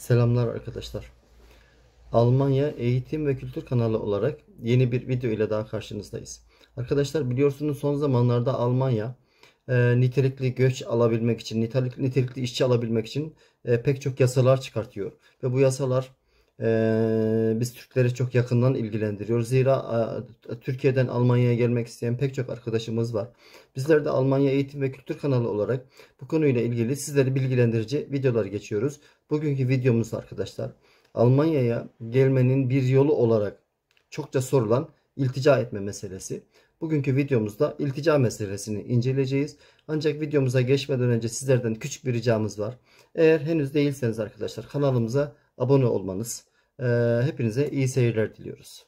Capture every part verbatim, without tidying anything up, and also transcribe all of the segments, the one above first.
Selamlar arkadaşlar. Almanya Eğitim ve Kültür kanalı olarak yeni bir video ile daha karşınızdayız. Arkadaşlar biliyorsunuz son zamanlarda Almanya e, nitelikli göç alabilmek için, nitelikli, nitelikli işçi alabilmek için e, pek çok yasalar çıkartıyor. Ve bu yasalar e, biz Türkleri çok yakından ilgilendiriyor. Zira e, Türkiye'den Almanya'ya gelmek isteyen pek çok arkadaşımız var. Bizler de Almanya Eğitim ve Kültür kanalı olarak bu konuyla ilgili sizleri bilgilendirici videolar geçiyoruz. Bugünkü videomuz arkadaşlar, Almanya'ya gelmenin bir yolu olarak çokça sorulan iltica etme meselesi. Bugünkü videomuzda iltica meselesini inceleyeceğiz. Ancak videomuza geçmeden önce sizlerden küçük bir ricamız var. Eğer henüz değilseniz arkadaşlar kanalımıza abone olmanız. Ee, hepinize iyi seyirler diliyoruz.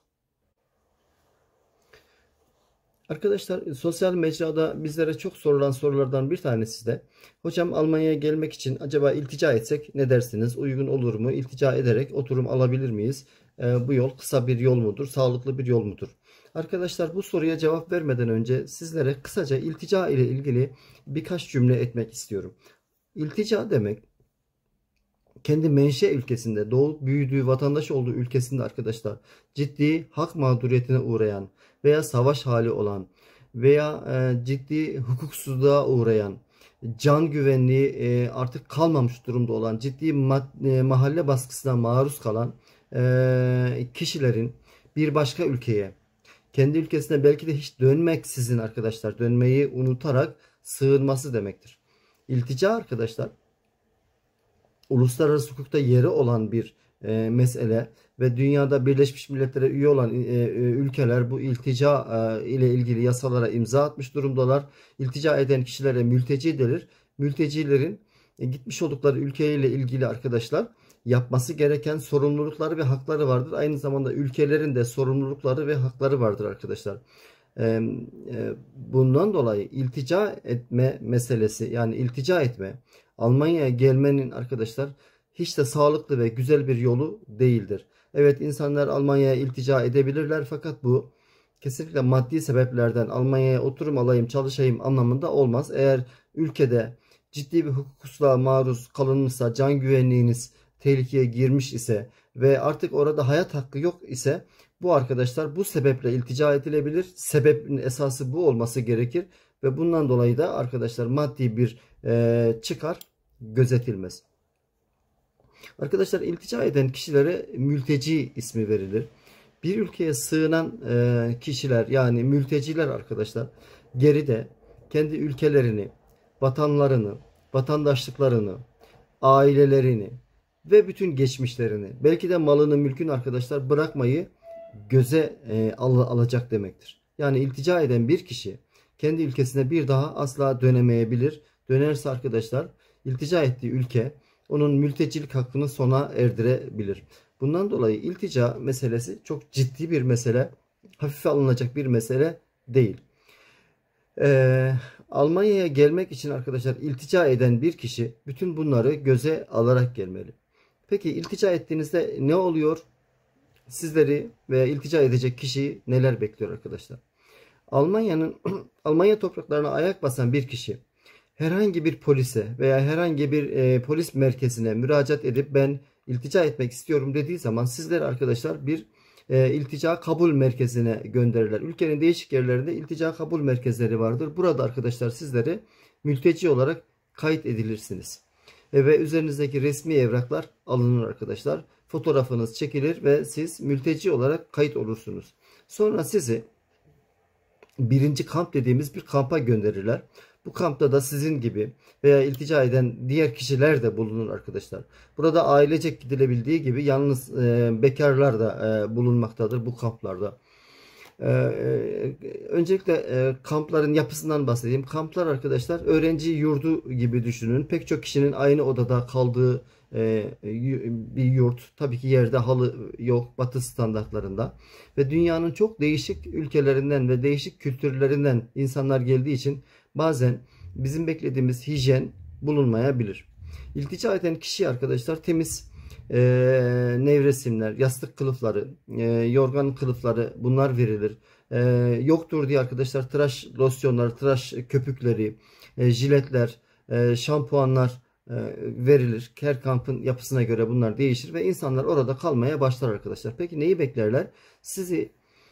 Arkadaşlar sosyal mecrada bizlere çok sorulan sorulardan bir tanesi de hocam Almanya'ya gelmek için acaba iltica etsek ne dersiniz? Uygun olur mu? İltica ederek oturum alabilir miyiz? Ee, bu yol kısa bir yol mudur? Sağlıklı bir yol mudur? Arkadaşlar bu soruya cevap vermeden önce sizlere kısaca iltica ile ilgili birkaç cümle etmek istiyorum. İltica demek kendi menşe ülkesinde, doğup büyüdüğü, vatandaş olduğu ülkesinde arkadaşlar ciddi hak mağduriyetine uğrayan veya savaş hali olan veya e, ciddi hukuksuzluğa uğrayan, can güvenliği e, artık kalmamış durumda olan, ciddi e, mahalle baskısına maruz kalan e, kişilerin bir başka ülkeye, kendi ülkesine belki de hiç dönmeksizin arkadaşlar, dönmeyi unutarak sığınması demektir. İltica arkadaşlar, uluslararası hukukta yeri olan bir e, mesele ve dünyada Birleşmiş Milletler'e üye olan e, e, ülkeler bu iltica e, ile ilgili yasalara imza atmış durumdalar. İltica eden kişilere mülteci denir. Mültecilerin e, gitmiş oldukları ülkeyle ilgili arkadaşlar yapması gereken sorumlulukları ve hakları vardır. Aynı zamanda ülkelerin de sorumlulukları ve hakları vardır arkadaşlar. E, e, bundan dolayı iltica etme meselesi, yani iltica etme, Almanya'ya gelmenin arkadaşlar hiç de sağlıklı ve güzel bir yolu değildir. Evet, insanlar Almanya'ya iltica edebilirler fakat bu kesinlikle maddi sebeplerden Almanya'ya oturum alayım, çalışayım anlamında olmaz. Eğer ülkede ciddi bir hukuksuzluğa maruz kalınmışsa, can güvenliğiniz tehlikeye girmiş ise ve artık orada hayat hakkı yok ise bu arkadaşlar bu sebeple iltica edilebilir. Sebebin esası bu olması gerekir ve bundan dolayı da arkadaşlar maddi bir e, çıkar gözetilmez. Arkadaşlar iltica eden kişilere mülteci ismi verilir. Bir ülkeye sığınan e, kişiler, yani mülteciler arkadaşlar, geride kendi ülkelerini, vatanlarını, vatandaşlıklarını, ailelerini ve bütün geçmişlerini, belki de malını, mülkünü arkadaşlar bırakmayı göze e, al alacak demektir. Yani iltica eden bir kişi kendi ülkesine bir daha asla dönemeyebilir. Dönerse arkadaşlar iltica ettiği ülke onun mültecilik hakkını sona erdirebilir. Bundan dolayı iltica meselesi çok ciddi bir mesele. Hafife alınacak bir mesele değil. Ee, Almanya'ya gelmek için arkadaşlar iltica eden bir kişi bütün bunları göze alarak gelmeli. Peki iltica ettiğinizde ne oluyor? Sizleri veya iltica edecek kişiyi neler bekliyor arkadaşlar? Almanya'nın Almanya topraklarına ayak basan bir kişi herhangi bir polise veya herhangi bir e, polis merkezine müracaat edip ben iltica etmek istiyorum dediği zaman sizler arkadaşlar bir e, iltica kabul merkezine gönderirler. Ülkenin değişik yerlerinde iltica kabul merkezleri vardır. Burada arkadaşlar sizleri mülteci olarak kayıt edilirsiniz. E, ve üzerinizdeki resmi evraklar alınır arkadaşlar. Fotoğrafınız çekilir ve siz mülteci olarak kayıt olursunuz. Sonra sizi birinci kamp dediğimiz bir kampa gönderirler. Bu kampta da sizin gibi veya iltica eden diğer kişiler de bulunur arkadaşlar. Burada ailecek gidilebildiği gibi yalnız e, bekarlar da e, bulunmaktadır bu kamplarda. E, e, öncelikle e, kampların yapısından bahsedeyim. Kamplar arkadaşlar öğrenci yurdu gibi düşünün. Pek çok kişinin aynı odada kaldığı e, bir yurt. Tabii ki yerde halı yok, Batı standartlarında. Ve dünyanın çok değişik ülkelerinden ve değişik kültürlerinden insanlar geldiği için bazen bizim beklediğimiz hijyen bulunmayabilir. İltica eden kişi arkadaşlar temiz e, nevresimler, yastık kılıfları, e, yorgan kılıfları bunlar verilir. E, yoktur diye arkadaşlar tıraş losyonları, tıraş köpükleri, e, jiletler, e, şampuanlar e, verilir. Her kampın yapısına göre bunlar değişir ve insanlar orada kalmaya başlar arkadaşlar. Peki neyi beklerler? Sizi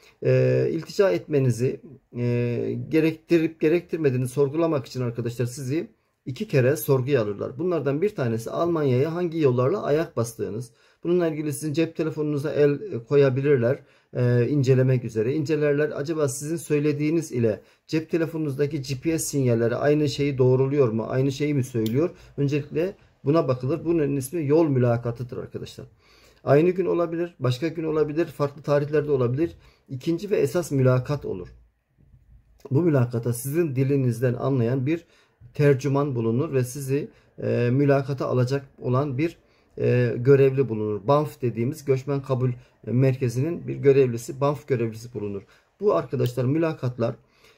e, iltica etmenizi e, gerektirip gerektirmediğini sorgulamak için arkadaşlar sizi iki kere sorguya alırlar. Bunlardan bir tanesi Almanya'ya hangi yollarla ayak bastığınız. Bununla ilgili sizin cep telefonunuza el koyabilirler. E, incelemek üzere. İncelerler. Acaba sizin söylediğiniz ile cep telefonunuzdaki G P S sinyalleri aynı şeyi doğruluyor mu? Aynı şeyi mi söylüyor? Öncelikle buna bakılır. Bunun ismi yol mülakatıdır arkadaşlar. Aynı gün olabilir, başka gün olabilir, farklı tarihlerde olabilir. İkinci ve esas mülakat olur. Bu mülakata sizin dilinizden anlayan bir tercüman bulunur ve sizi e, mülakata alacak olan bir e, görevli bulunur. B A N F dediğimiz göçmen kabul merkezinin bir görevlisi, B A N F görevlisi bulunur. Bu arkadaşlar mülakatlar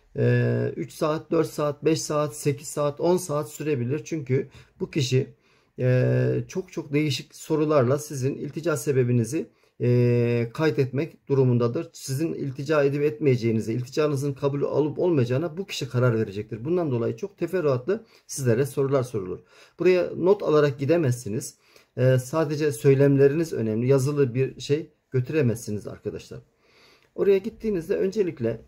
e, üç saat, dört saat, beş saat, sekiz saat, on saat sürebilir. Çünkü bu kişi e, çok çok değişik sorularla sizin iltica sebebinizi e, kaydetmek durumundadır. Sizin iltica edip etmeyeceğinize, ilticanızın kabul olup olmayacağına bu kişi karar verecektir. Bundan dolayı çok teferruatlı sizlere sorular sorulur. Buraya not alarak gidemezsiniz. E, sadece söylemleriniz önemli. Yazılı bir şey götüremezsiniz arkadaşlar. Oraya gittiğinizde öncelikle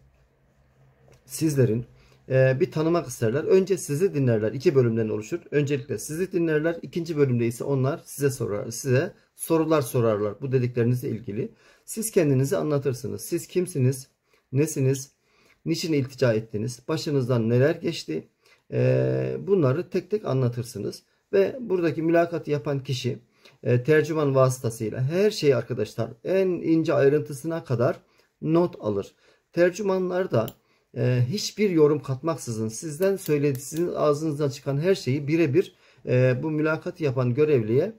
sizlerin e, bir tanımak isterler. Önce sizi dinlerler. İki bölümden oluşur. Öncelikle sizi dinlerler. İkinci bölümde ise onlar size sorar, size sorular sorarlar bu dediklerinizle ilgili. Siz kendinizi anlatırsınız. Siz kimsiniz? Nesiniz? Niçin iltica ettiniz? Başınızdan neler geçti? E, bunları tek tek anlatırsınız. Ve buradaki mülakatı yapan kişi e, tercüman vasıtasıyla her şeyi arkadaşlar en ince ayrıntısına kadar not alır. Tercümanlar da e, hiçbir yorum katmaksızın sizden söylediği, sizin ağzınızdan çıkan her şeyi birebir e, bu mülakatı yapan görevliye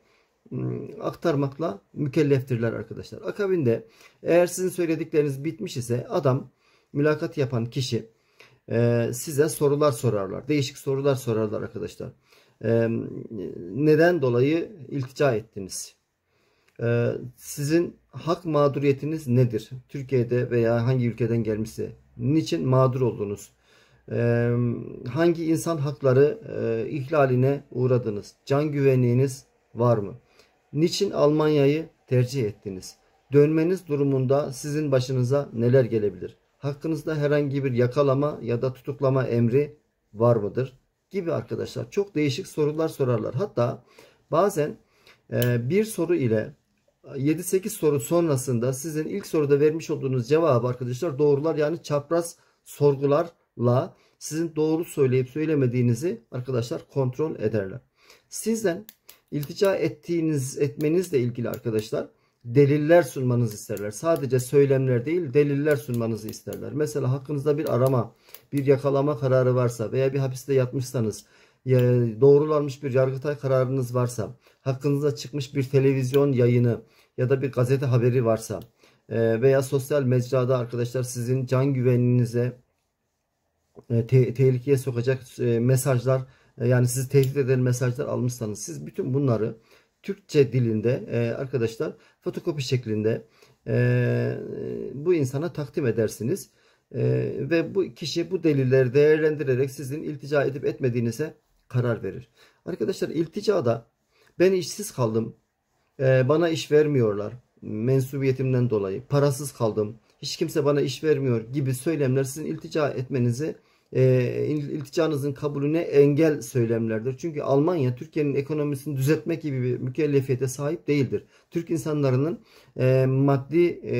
aktarmakla mükelleftirler arkadaşlar. Akabinde eğer sizin söyledikleriniz bitmiş ise adam, mülakat yapan kişi e, size sorular sorarlar. Değişik sorular sorarlar arkadaşlar. E, neden dolayı iltica ettiniz? E, sizin hak mağduriyetiniz nedir? Türkiye'de veya hangi ülkeden gelmişse niçin mağdur oldunuz? E, hangi insan hakları e, ihlaline uğradınız? Can güvenliğiniz var mı? Niçin Almanya'yı tercih ettiniz? Dönmeniz durumunda sizin başınıza neler gelebilir? Hakkınızda herhangi bir yakalama ya da tutuklama emri var mıdır? Gibi arkadaşlar çok değişik sorular sorarlar. Hatta bazen e, bir soru ile yedi sekiz soru sonrasında sizin ilk soruda vermiş olduğunuz cevabı arkadaşlar doğrular, yani çapraz sorgularla sizin doğru söyleyip söylemediğinizi arkadaşlar kontrol ederler. Sizden iltica ettiğiniz etmenizle ilgili arkadaşlar deliller sunmanızı isterler. Sadece söylemler değil, deliller sunmanızı isterler. Mesela hakkınızda bir arama, bir yakalama kararı varsa veya bir hapiste yatmışsanız, doğrulanmış bir Yargıtay kararınız varsa, hakkınızda çıkmış bir televizyon yayını ya da bir gazete haberi varsa veya sosyal mecrada arkadaşlar sizin can güvenliğinize te tehlikeye sokacak mesajlar, yani sizi tehdit eden mesajlar almışsanız, siz bütün bunları Türkçe dilinde e, arkadaşlar fotokopi şeklinde e, bu insana takdim edersiniz. E, ve bu kişi bu delilleri değerlendirerek sizin iltica edip etmediğinize karar verir. Arkadaşlar ilticada ben işsiz kaldım, e, bana iş vermiyorlar mensubiyetimden dolayı, parasız kaldım, hiç kimse bana iş vermiyor gibi söylemler sizin iltica etmenizi, E, ilticanızın kabulüne engel söylemlerdir. Çünkü Almanya Türkiye'nin ekonomisini düzeltmek gibi bir mükellefiyete sahip değildir. Türk insanlarının e, maddi e,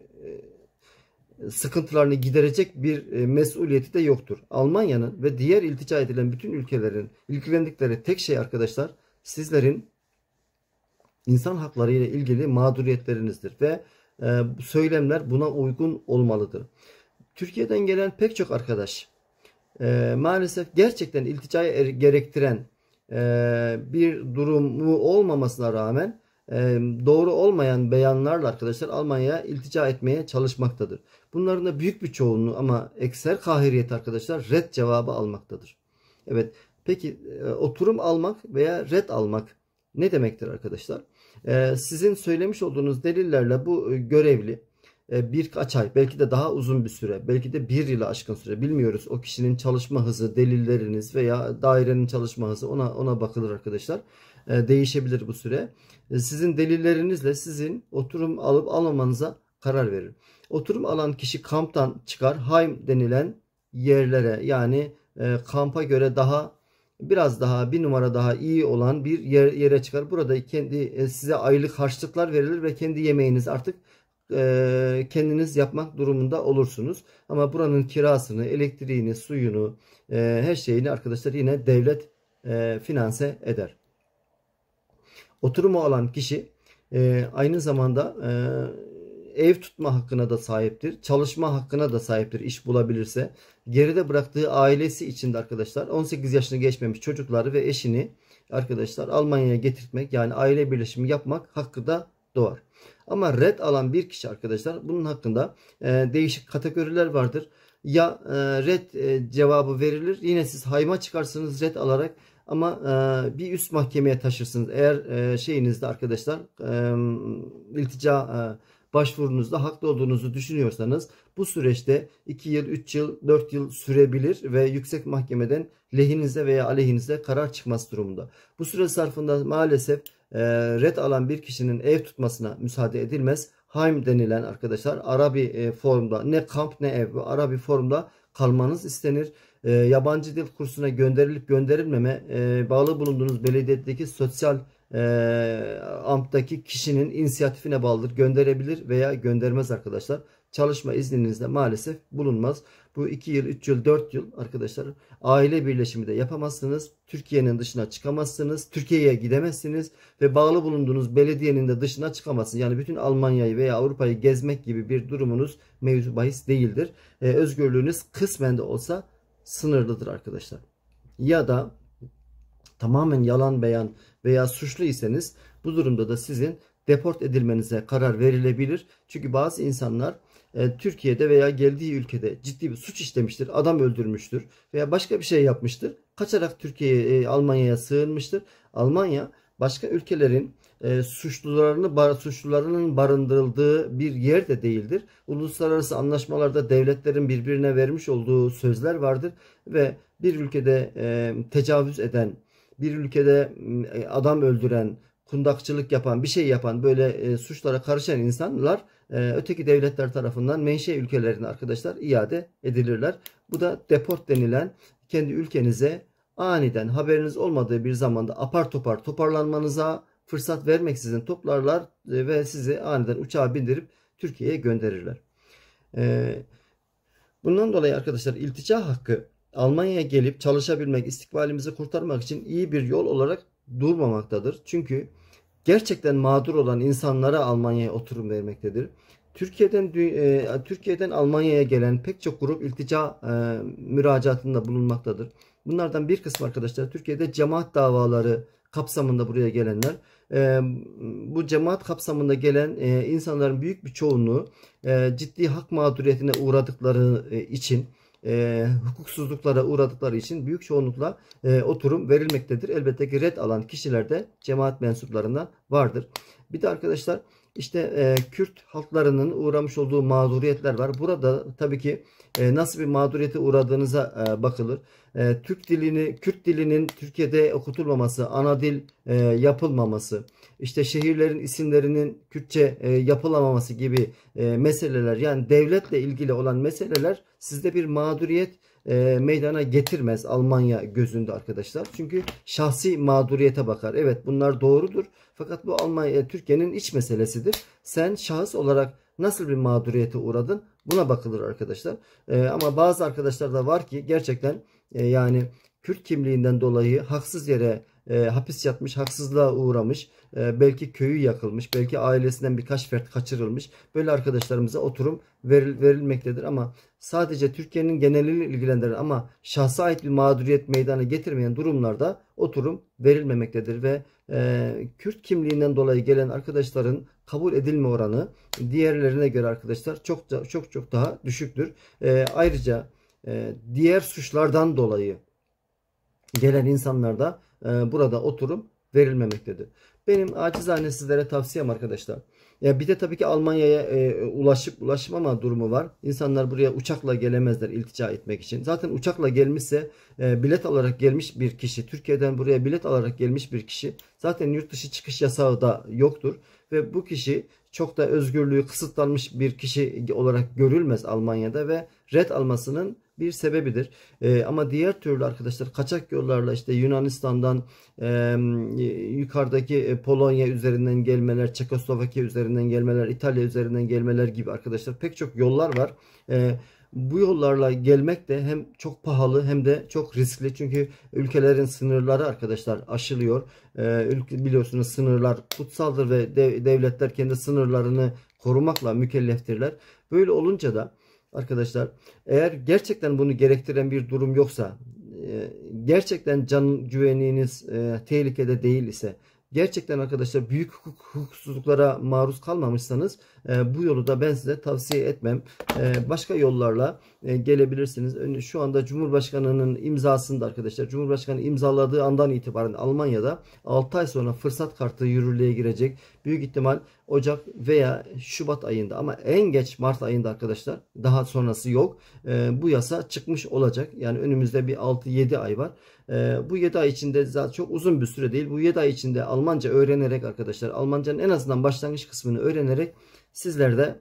sıkıntılarını giderecek bir e, mesuliyeti de yoktur. Almanya'nın ve diğer iltica edilen bütün ülkelerin ilgilendikleri tek şey arkadaşlar sizlerin insan hakları ile ilgili mağduriyetlerinizdir ve e, söylemler buna uygun olmalıdır. Türkiye'den gelen pek çok arkadaş E, maalesef gerçekten ilticayı er, gerektiren e, bir durumu olmamasına rağmen e, doğru olmayan beyanlarla arkadaşlar Almanya'ya iltica etmeye çalışmaktadır. Bunların da büyük bir çoğunluğu ama ekser kahiriyet arkadaşlar red cevabı almaktadır. Evet, peki e, oturum almak veya red almak ne demektir arkadaşlar? E, sizin söylemiş olduğunuz delillerle bu görevli e, birkaç ay, belki de daha uzun bir süre, belki de bir yılı aşkın süre, bilmiyoruz. O kişinin çalışma hızı, delilleriniz veya dairenin çalışma hızı, ona ona bakılır arkadaşlar. E, değişebilir bu süre. E, sizin delillerinizle sizin oturum alıp almamanıza karar verir. Oturum alan kişi kamptan çıkar. Heim denilen yerlere, yani e, kampa göre daha biraz daha bir numara daha iyi olan bir yer, yere çıkar. Burada kendi e, size aylık harçlıklar verilir ve kendi yemeğiniz artık e, kendiniz yapmak durumunda olursunuz. Ama buranın kirasını, elektriğini, suyunu, e, her şeyini arkadaşlar yine devlet e, finanse eder. Oturumu alan kişi e, aynı zamanda e, ev tutma hakkına da sahiptir. Çalışma hakkına da sahiptir iş bulabilirse. Geride bıraktığı ailesi için de arkadaşlar on sekiz yaşını geçmemiş çocukları ve eşini arkadaşlar Almanya'ya getirtmek, yani aile birleşimi yapmak hakkı da doğar. Ama red alan bir kişi arkadaşlar, bunun hakkında e, değişik kategoriler vardır. Ya e, red e, cevabı verilir, yine siz hayma çıkarsınız red alarak, ama e, bir üst mahkemeye taşırsınız. Eğer e, şeyinizde arkadaşlar e, iltica e, başvurunuzda haklı olduğunuzu düşünüyorsanız bu süreçte iki yıl, üç yıl, dört yıl sürebilir ve yüksek mahkemeden lehinize veya aleyhinize karar çıkması durumunda. Bu süre zarfında maalesef e, red alan bir kişinin ev tutmasına müsaade edilmez. Heim denilen arkadaşlar Arabi e, formda, ne kamp ne ev, Arabi formda kalmanız istenir. E, yabancı dil kursuna gönderilip gönderilmeme e, bağlı bulunduğunuz belediyedeki sosyal e, amttaki kişinin inisiyatifine bağlıdır. Gönderebilir veya göndermez arkadaşlar. Çalışma izninizde maalesef bulunmaz. Bu iki yıl, üç yıl, dört yıl arkadaşlar aile birleşimi de yapamazsınız. Türkiye'nin dışına çıkamazsınız. Türkiye'ye gidemezsiniz ve bağlı bulunduğunuz belediyenin de dışına çıkamazsınız. Yani bütün Almanya'yı veya Avrupa'yı gezmek gibi bir durumunuz mevzu bahis değildir. E, özgürlüğünüz kısmen de olsa sınırlıdır arkadaşlar. Ya da tamamen yalan beyan veya suçlu iseniz bu durumda da sizin deport edilmenize karar verilebilir. Çünkü bazı insanlar e, Türkiye'de veya geldiği ülkede ciddi bir suç işlemiştir, adam öldürmüştür veya başka bir şey yapmıştır. Kaçarak Türkiye'ye, e, Almanya'ya sığınmıştır. Almanya başka ülkelerin e, suçlularını bar, suçlularının barındırıldığı bir yer de değildir. Uluslararası anlaşmalarda devletlerin birbirine vermiş olduğu sözler vardır ve bir ülkede e, tecavüz eden, bir ülkede e, adam öldüren, kundakçılık yapan, bir şey yapan, böyle e, suçlara karışan insanlar e, öteki devletler tarafından menşe ülkelerine arkadaşlar iade edilirler. Bu da deport denilen, kendi ülkenize aniden haberiniz olmadığı bir zamanda apar topar toparlanmanıza fırsat vermeksizin toplarlar e, ve sizi aniden uçağa bindirip Türkiye'ye gönderirler. E, bundan dolayı arkadaşlar iltica hakkı Almanya'ya gelip çalışabilmek, istikbalimizi kurtarmak için iyi bir yol olarak durmamaktadır. Çünkü gerçekten mağdur olan insanlara Almanya'ya oturum vermektedir. Türkiye'den e, Türkiye'den Almanya'ya gelen pek çok grup iltica e, müracaatında bulunmaktadır. Bunlardan bir kısmı arkadaşlar Türkiye'de cemaat davaları kapsamında buraya gelenler. E, bu cemaat kapsamında gelen e, insanların büyük bir çoğunluğu e, ciddi hak mağduriyetine uğradıkları e, için, E, hukuksuzluklara uğradıkları için büyük çoğunlukla e, oturum verilmektedir. Elbette ki red alan kişiler de cemaat mensuplarından vardır. Bir de arkadaşlar işte e, Kürt halklarının uğramış olduğu mağduriyetler var. Burada tabii ki e, nasıl bir mağduriyete uğradığınıza e, bakılır. E, Türk dilini, Kürt dilinin Türkiye'de okutulmaması, ana dil e, yapılmaması, işte şehirlerin isimlerinin Kürtçe e, yapılamaması gibi e, meseleler, yani devletle ilgili olan meseleler sizde bir mağduriyet e, meydana getirmez Almanya gözünde arkadaşlar. Çünkü şahsi mağduriyete bakar. Evet, bunlar doğrudur. Fakat bu Almanya, Türkiye'nin iç meselesidir. Sen şahıs olarak nasıl bir mağduriyete uğradın? Buna bakılır arkadaşlar. E, ama bazı arkadaşlar da var ki gerçekten e, yani Kürt kimliğinden dolayı haksız yere e, hapis yatmış, haksızlığa uğramış, e, belki köyü yakılmış, belki ailesinden birkaç fert kaçırılmış. Böyle arkadaşlarımıza oturum veril, verilmektedir ama sadece Türkiye'nin genelini ilgilendiren ama şahsa ait bir mağduriyet meydana getirmeyen durumlarda oturum verilmemektedir ve e, Kürt kimliğinden dolayı gelen arkadaşların kabul edilme oranı diğerlerine göre arkadaşlar çok çok çok daha düşüktür. E, ayrıca e, diğer suçlardan dolayı gelen insanlar da e, burada oturum verilmemektedir. Benim acizane sizlere tavsiyem arkadaşlar, Ya bir de tabii ki Almanya'ya e, ulaşıp ulaşmama durumu var. İnsanlar buraya uçakla gelemezler iltica etmek için. Zaten uçakla gelmişse e, bilet alarak gelmiş bir kişi, Türkiye'den buraya bilet alarak gelmiş bir kişi zaten yurt dışı çıkış yasağı da yoktur. Ve bu kişi çok da özgürlüğü kısıtlanmış bir kişi olarak görülmez Almanya'da ve red almasının bir sebebidir. E, ama diğer türlü arkadaşlar kaçak yollarla işte Yunanistan'dan e, yukarıdaki Polonya üzerinden gelmeler, Çekoslovakya üzerinden gelmeler, İtalya üzerinden gelmeler gibi arkadaşlar pek çok yollar var. E, bu yollarla gelmek de hem çok pahalı hem de çok riskli. Çünkü ülkelerin sınırları arkadaşlar aşılıyor. E, ülke, biliyorsunuz sınırlar kutsaldır ve dev, devletler kendi sınırlarını korumakla mükelleftirler. Böyle olunca da arkadaşlar eğer gerçekten bunu gerektiren bir durum yoksa, e, gerçekten can güvenliğiniz e, tehlikede değil ise, gerçekten arkadaşlar büyük hukuk, hukuksuzluklara maruz kalmamışsanız e, bu yolu da ben size tavsiye etmem. E, başka yollarla e, gelebilirsiniz. Şu anda Cumhurbaşkanı'nın imzasında arkadaşlar, Cumhurbaşkanı imzaladığı andan itibaren Almanya'da altı ay sonra fırsat kartı yürürlüğe girecek. Büyük ihtimal Ocak veya Şubat ayında ama en geç Mart ayında arkadaşlar, daha sonrası yok. E, bu yasa çıkmış olacak. Yani önümüzde bir altı yedi ay var. E, bu yedi ay içinde zaten çok uzun bir süre değil. Bu yedi ay içinde Almanca öğrenerek arkadaşlar, Almancanın en azından başlangıç kısmını öğrenerek sizler de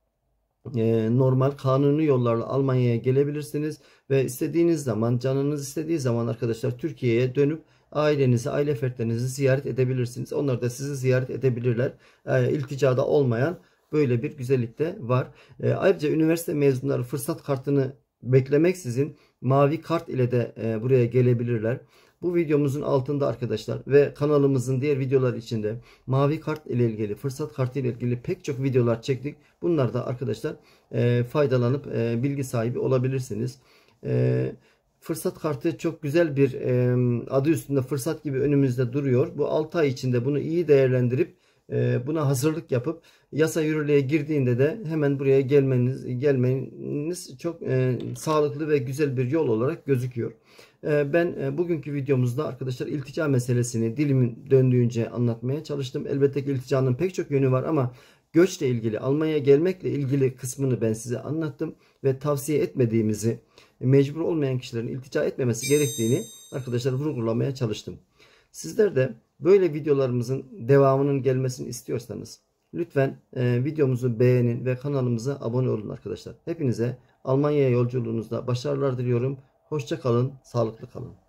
e, normal kanuni yollarla Almanya'ya gelebilirsiniz ve istediğiniz zaman, canınız istediği zaman arkadaşlar Türkiye'ye dönüp ailenizi, aile fertlerinizi ziyaret edebilirsiniz. Onlar da sizi ziyaret edebilirler. E, ilticada olmayan böyle bir güzellik de var. E, ayrıca üniversite mezunları fırsat kartını beklemeksizin mavi kart ile de e, buraya gelebilirler. Bu videomuzun altında arkadaşlar ve kanalımızın diğer videolar içinde mavi kart ile ilgili, fırsat kartı ile ilgili pek çok videolar çektik. Bunlar da arkadaşlar e, faydalanıp e, bilgi sahibi olabilirsiniz. E, fırsat kartı çok güzel bir e, adı üstünde fırsat gibi önümüzde duruyor. Bu altı ay içinde bunu iyi değerlendirip e, buna hazırlık yapıp yasa yürürlüğe girdiğinde de hemen buraya gelmeniz gelmeniz çok e, sağlıklı ve güzel bir yol olarak gözüküyor. E, ben e, bugünkü videomuzda arkadaşlar iltica meselesini dilimin döndüğünce anlatmaya çalıştım. Elbette ki ilticanın pek çok yönü var ama göçle ilgili, Almanya'ya gelmekle ilgili kısmını ben size anlattım ve tavsiye etmediğimizi, mecbur olmayan kişilerin iltica etmemesi gerektiğini arkadaşlar vurgulamaya çalıştım. Sizler de böyle videolarımızın devamının gelmesini istiyorsanız lütfen e, videomuzu beğenin ve kanalımıza abone olun arkadaşlar. Hepinize Almanya yolculuğunuzda başarılar diliyorum. Hoşça kalın, sağlıklı kalın.